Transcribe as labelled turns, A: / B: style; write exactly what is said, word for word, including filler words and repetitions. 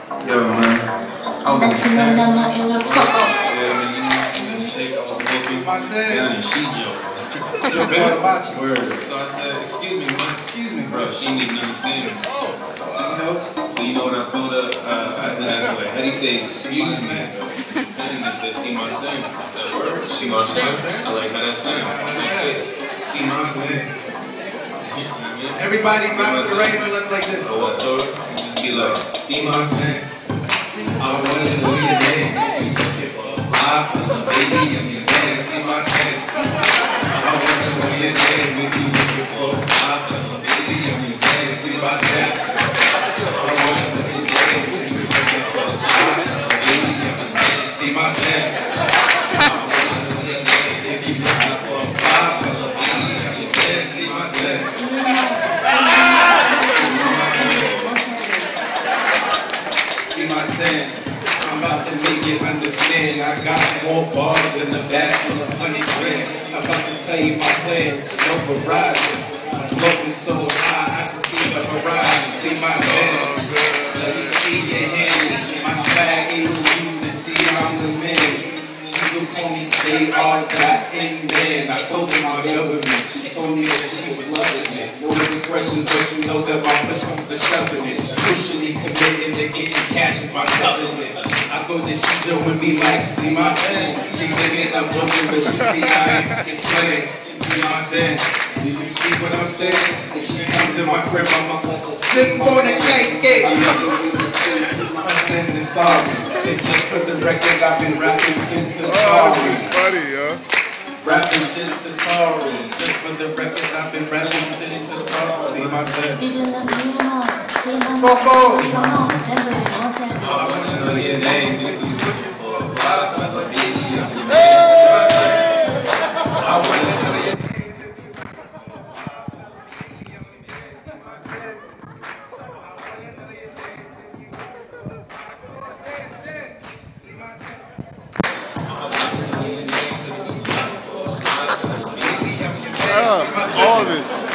A: Yo, man. I was
B: That's
A: in
B: your
A: the
B: number in your pocket.
A: Yeah, man, you know, this chick I was looking down and she joked.
C: Joke about you.
A: Word. So I said, excuse me, man.
C: Excuse me,
A: Bro,
C: bro.
A: she didn't even understand me.
C: You know?
A: So you know what I told her? Uh, I did ask her, like, how do you say excuse me? And I said, see my son. I said, word, see my son. I like how that sound. Like this. See my son.
C: Everybody back to the right and left like this.
A: Oh, so just be like, see my son.
C: I want to know your name. I, baby, I'm your man. See my son. I want to know your name. When you looking for I, baby, I'm your man. See my son. I want to know your name. When you looking for I, baby, I'm your man. See my son. I want to know your name. If you looking for I, baby, I'm your man. See my son. See my son. I'm about to make it understand. I got more bars in the back full of honey grand. I'm about to tell you my plan. No horizon. I'm floating so high I can see the horizon. See my man. Let me see your hand. My swag ain't you to see I'm the man. You can call me J R INMAN. I told her my government. She told me that she was loving it. No expression, but you know that my push comes to shoving it. Crucially committing to getting cash in my government. I go to she Joe and be like, see my son. She thinking I'm joking, but she see I ain't playing. See my son. Do you see what I'm saying? If she comes to my crib, I'm a sitting on the cake gate. My son is sorry. And just for the record, I've been rapping since Atari.
D: Oh, this is funny, yo.
C: Rapping since Atari. Just for the record, I've been rapping since Atari. See my son.
B: Steven, let me know.
C: Coco.
B: I
C: want to know your name. If you looking for a vibe, brother, baby, I'm your man. I want to know your name.
D: Uh, all this.